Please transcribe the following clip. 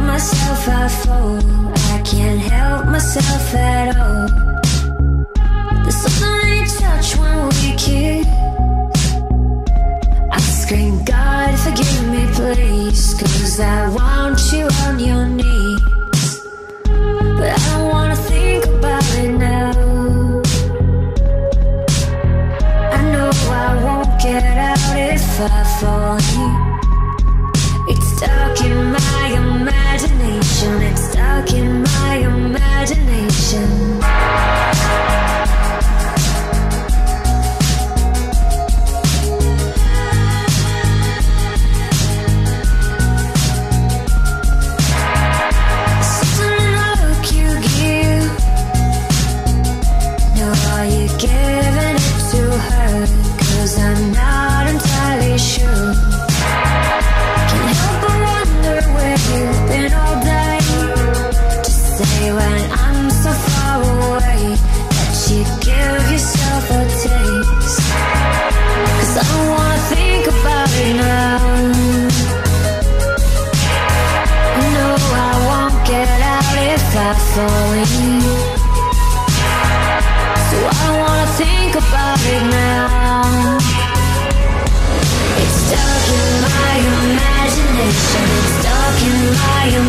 myself, I fall. I can't help myself at all. There's something in your touch when we kiss. I scream, God, forgive me, please, 'cause I want you on your knees. But I don't wanna think about it now. I know I won't get out if I fall in. It's stuck in my imagination. It's stuck in my imagination. Something in the look you give. No, are you giving it to her? 'Cause I'm not entirely sure. Can't help but wonder where you've been all day. Just say when I'm so far away that you give yourself a taste. 'Cause I don't wanna think about it now. I know I won't get out if I fall in. So I don't wanna think about it now. It's stuck in my imagination. It's stuck in my